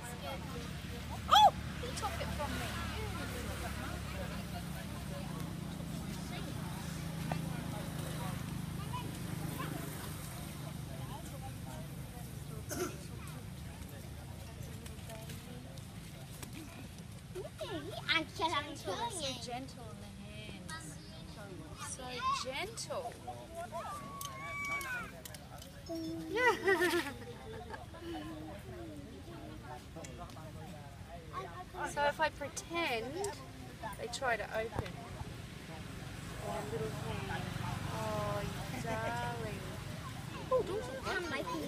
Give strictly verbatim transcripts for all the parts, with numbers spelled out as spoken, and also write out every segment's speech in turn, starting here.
Oh! He took it from me. Gentle, So gentle on the hands. So gentle. So if I pretend, they try to open their little hand. Oh, you darling. Oh, don't Come like me.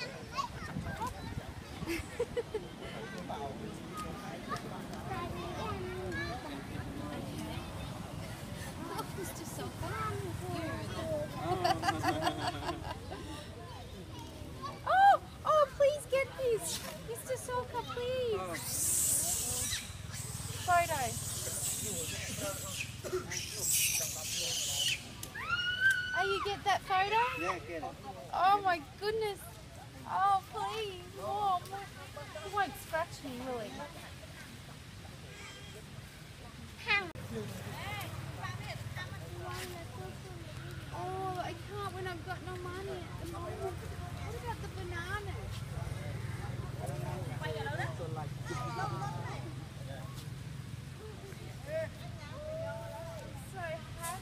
Oh, oh, please get this. Mister Soka, please. Photo. Oh, you get that photo? Yeah, get it. Oh my goodness. Oh, please. Oh, he won't scratch me, will he? Oh, I can't when I've got no money at the moment. What about the bananas? So happy.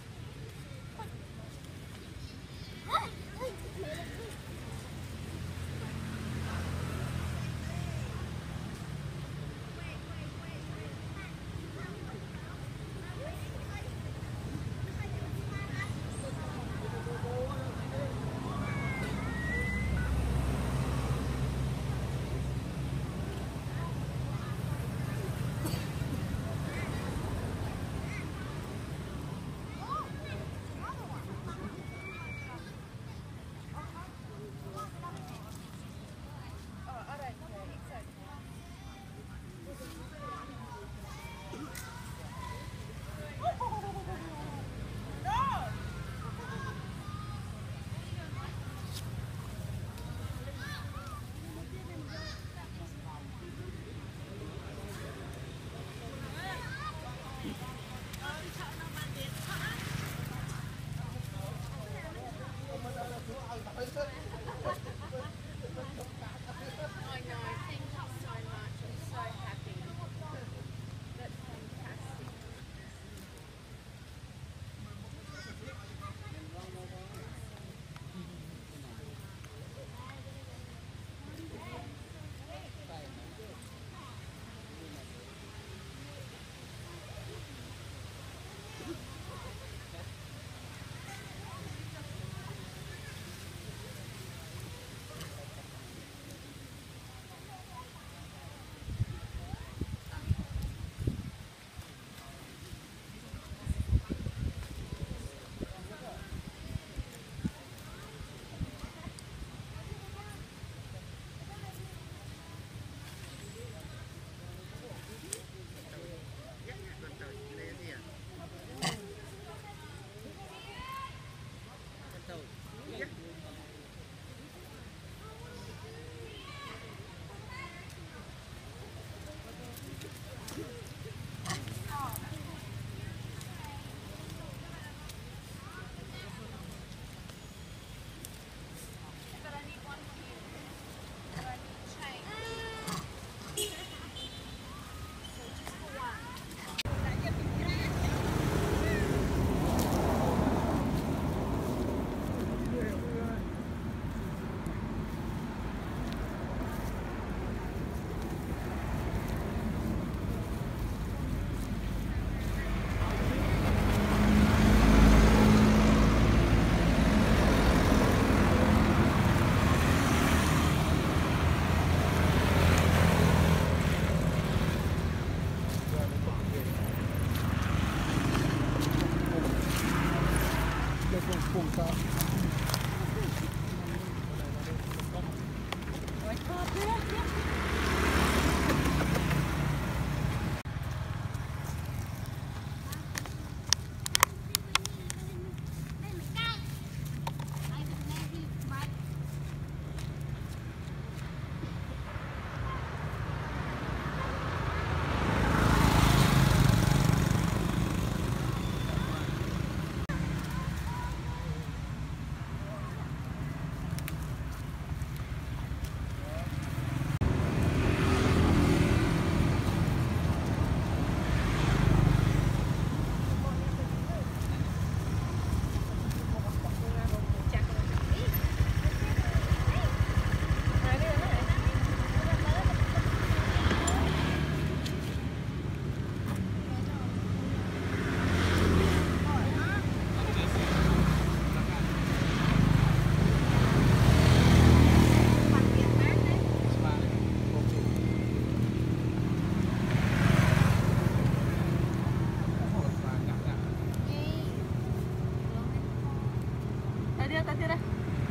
Tới đi, tới đi đây.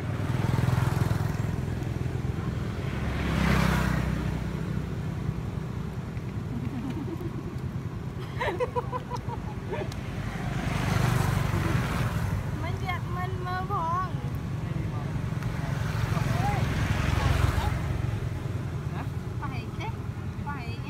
Mình việc mình mơ phong. Phải thế, phải nhé.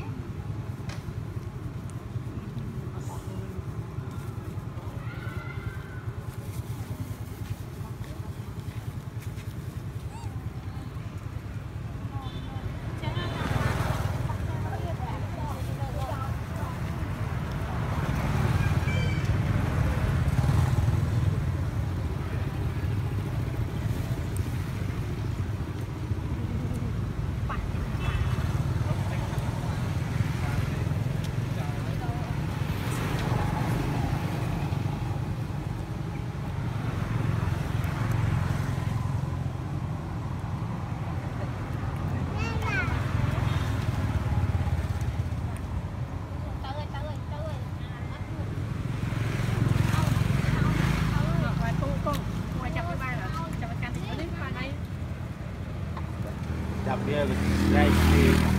Đập bia gây